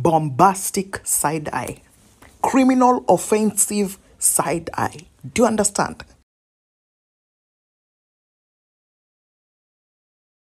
bombastic side eye, criminal offensive side eye. Do you understand?